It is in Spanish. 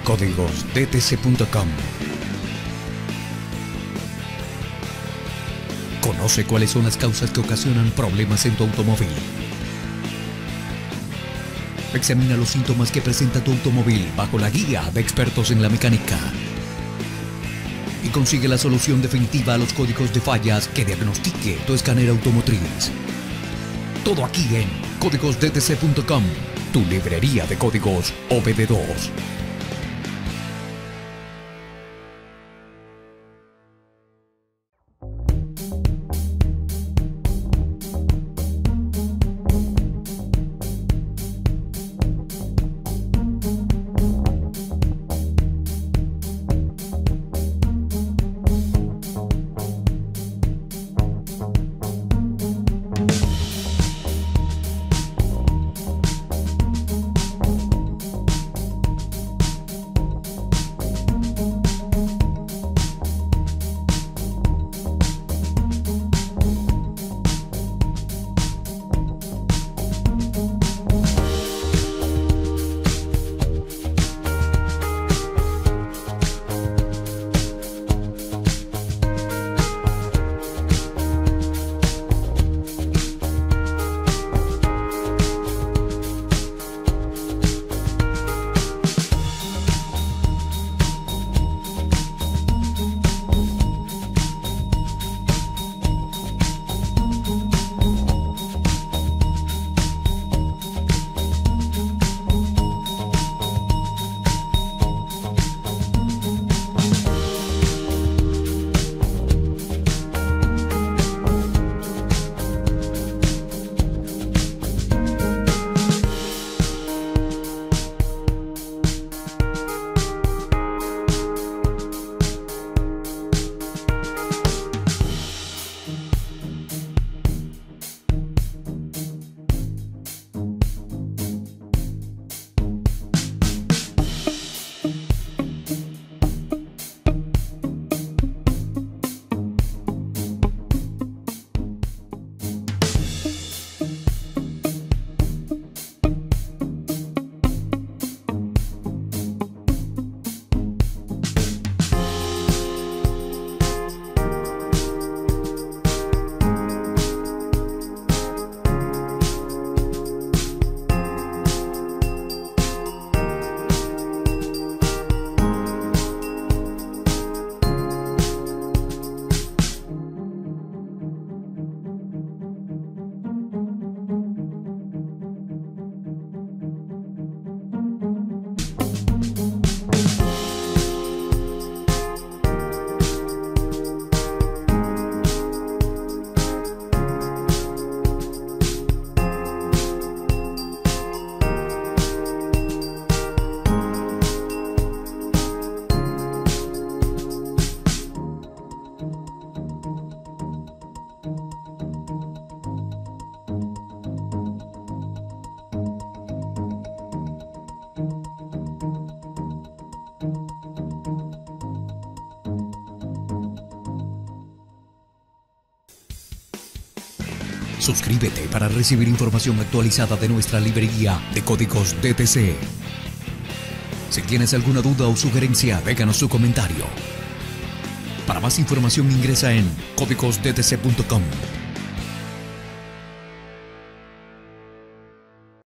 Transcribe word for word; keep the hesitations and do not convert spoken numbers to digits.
códigos d t c punto com. Conoce cuáles son las causas que ocasionan problemas en tu automóvil. Examina los síntomas que presenta tu automóvil bajo la guía de expertos en la mecánica. Y consigue la solución definitiva a los códigos de fallas que diagnostique tu escáner automotriz. Todo aquí en códigos d t c punto com, tu librería de códigos O B D dos. Suscríbete para recibir información actualizada de nuestra librería de códigos D T C. Si tienes alguna duda o sugerencia, déjanos tu comentario. Para más información ingresa en códigos d t c punto com.